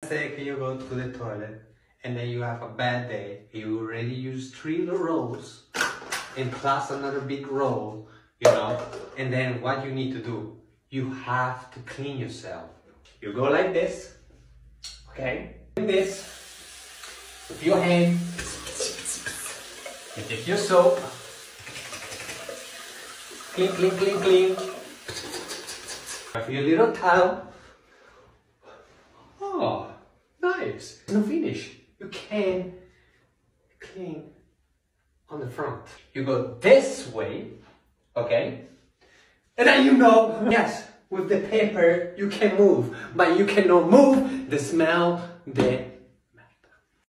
Say you go to the toilet and then you have a bad day. You already used 3 rolls and plus another big roll, you know. And then what you need to do, you have to clean yourself. You go like this, okay? Like this, with your hand. You take your soap. Clean, clean, clean, clean. Have your little towel. Oh, nice. It's not finished. You can clean on the front. You go this way, okay? And then you know, yes, with the paper you can move, but you cannot move the smell, the